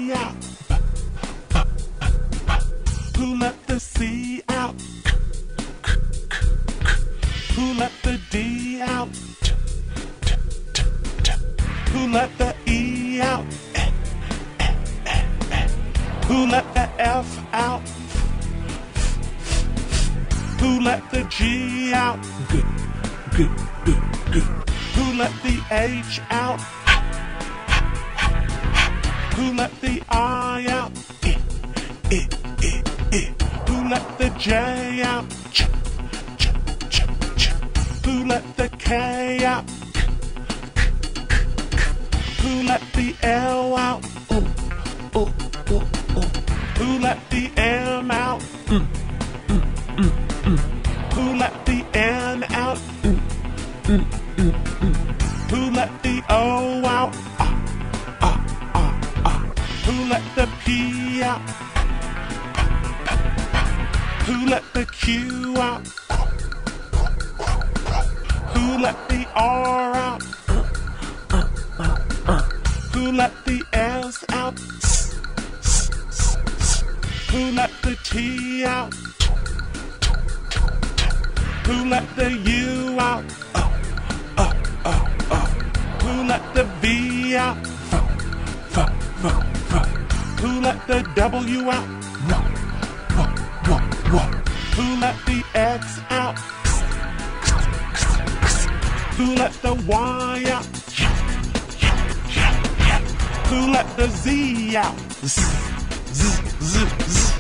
out? Who let the C out? Who let the D out? Who let the E out? Who let the F out? Who let the G out? Good. Who let the H out? Who let the I out? Who let the J out? Who let the K out? Who let the L out? Who let the M out? Who let the N out? Who let the O out? Who let the P out? Who let the Q out? Who let the R out? Who let the S out? Who let the T out? Who let the U out? Who let the V out? Who let the W out? Who let the X out? Who let the Y out? Who let the Z out?